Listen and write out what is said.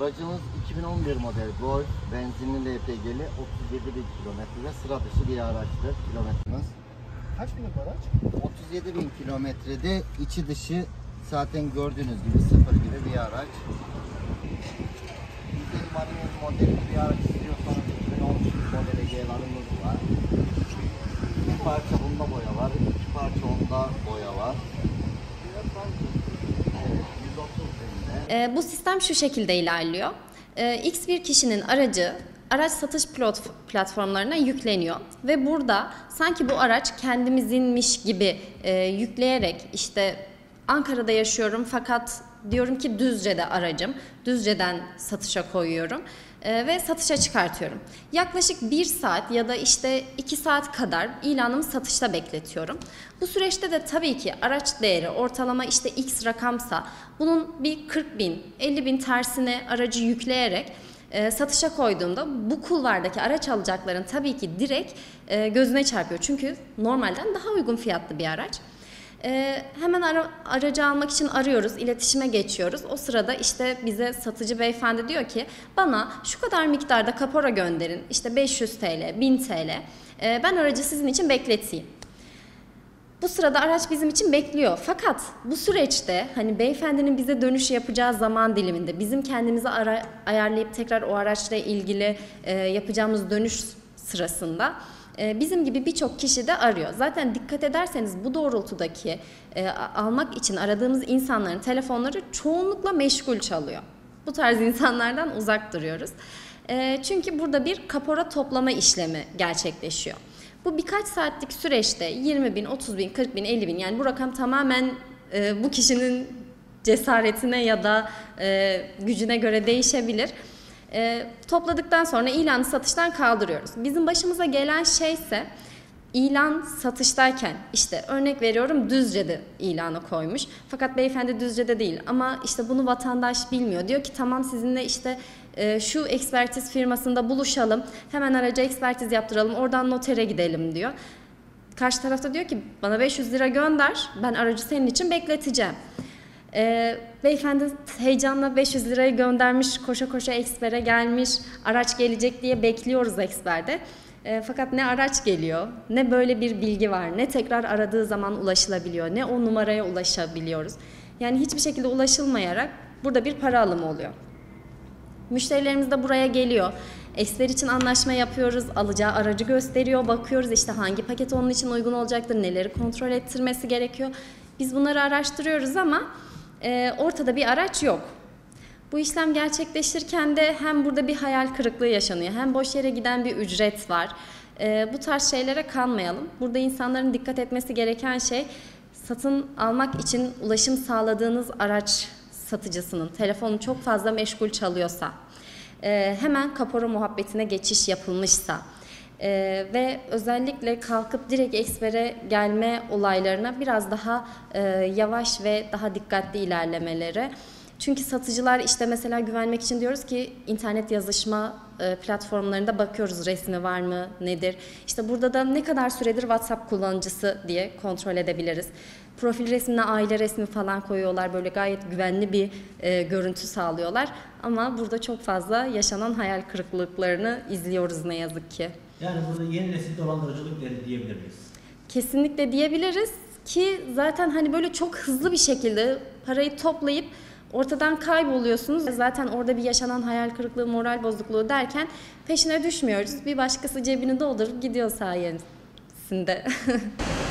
Aracımız 2011 model Golf, benzinli LPG'li 37.000 kilometre, sıra dışı bir araçtır kilometremiz. Kaç binlik araç? 37.000 kilometrede, içi dışı zaten gördüğünüz gibi sıfır gibi bir araç. Güzel manuel modeli bir araç istiyorsanız 2013 model Ege'larımız var. Bir parça bunda boya var, iki parça onda boya var. Evet, 130 binde. Bu sistem şu şekilde ilerliyor. X bir kişinin aracı araç satış platformlarına yükleniyor ve burada sanki bu araç kendimizinmiş gibi yükleyerek işte Ankara'da yaşıyorum fakat diyorum ki Düzce'de aracım, Düzce'den satışa koyuyorum ve satışa çıkartıyorum. Yaklaşık 1 saat ya da işte 2 saat kadar ilanımı satışta bekletiyorum. Bu süreçte de tabii ki araç değeri ortalama işte X rakamsa bunun bir 40 bin, 50 bin tersine aracı yükleyerek satışa koyduğumda bu kulvardaki araç alacakların tabii ki direkt gözüne çarpıyor. Çünkü normalden daha uygun fiyatlı bir araç. Hemen aracı almak için arıyoruz, iletişime geçiyoruz. O sırada işte bize satıcı beyefendi diyor ki bana şu kadar miktarda kapora gönderin. İşte 500 TL, 1000 TL. Ben aracı sizin için bekleteyim. Bu sırada araç bizim için bekliyor. Fakat bu süreçte hani beyefendinin bize dönüş yapacağı zaman diliminde bizim kendimizi ayarlayıp tekrar o araçla ilgili yapacağımız dönüş sırasında bizim gibi birçok kişi de arıyor. Zaten dikkat ederseniz bu doğrultudaki almak için aradığımız insanların telefonları çoğunlukla meşgul çalıyor. Bu tarz insanlardan uzak duruyoruz. Çünkü burada bir kapora toplama işlemi gerçekleşiyor. Bu birkaç saatlik süreçte 20 bin, 30 bin, 40 bin, 50 bin yani bu rakam tamamen bu kişinin cesaretine ya da gücüne göre değişebilir. Topladıktan sonra ilanı satıştan kaldırıyoruz. Bizim başımıza gelen şey ise ilan satıştayken işte örnek veriyorum Düzce'de ilanı koymuş. Fakat beyefendi Düzce'de değil ama işte bunu vatandaş bilmiyor. Diyor ki tamam sizinle işte şu ekspertiz firmasında buluşalım. Hemen araca ekspertiz yaptıralım. Oradan notere gidelim diyor. Karşı tarafta diyor ki bana 500 lira gönder. Ben aracı senin için bekleteceğim. Beyefendi heyecanla 500 lirayı göndermiş, koşa koşa ekspere gelmiş, araç gelecek diye bekliyoruz eksperde. Fakat ne araç geliyor, ne böyle bir bilgi var, ne tekrar aradığı zaman ulaşılabiliyor, ne o numaraya ulaşabiliyoruz. Yani hiçbir şekilde ulaşılmayarak burada bir para alımı oluyor. Müşterilerimiz de buraya geliyor. Eksper için anlaşma yapıyoruz, alacağı aracı gösteriyor, bakıyoruz işte hangi paket onun için uygun olacaktır, neleri kontrol ettirmesi gerekiyor. Biz bunları araştırıyoruz ama ortada bir araç yok. Bu işlem gerçekleşirken de hem burada bir hayal kırıklığı yaşanıyor, hem boş yere giden bir ücret var. Bu tarz şeylere kanmayalım. Burada insanların dikkat etmesi gereken şey satın almak için ulaşım sağladığınız araç satıcısının telefonu çok fazla meşgul çalıyorsa, hemen kapora muhabbetine geçiş yapılmışsa ve özellikle kalkıp direkt ekspere gelme olaylarına biraz daha yavaş ve daha dikkatli ilerlemeleri. Çünkü satıcılar işte mesela güvenmek için diyoruz ki internet yazışma platformlarında bakıyoruz resmi var mı, nedir? İşte burada da ne kadar süredir WhatsApp kullanıcısı diye kontrol edebiliriz. Profil resmine aile resmi falan koyuyorlar. Böyle gayet güvenli bir görüntü sağlıyorlar. Ama burada çok fazla yaşanan hayal kırıklıklarını izliyoruz ne yazık ki. Yani burada yeni nesil dolandırıcılık diyebilir miyiz? Kesinlikle diyebiliriz ki zaten hani böyle çok hızlı bir şekilde parayı toplayıp ortadan kayboluyorsunuz. Zaten orada bir yaşanan hayal kırıklığı, moral bozukluğu derken peşine düşmüyoruz. Bir başkası cebini doldurup gidiyor sayesinde.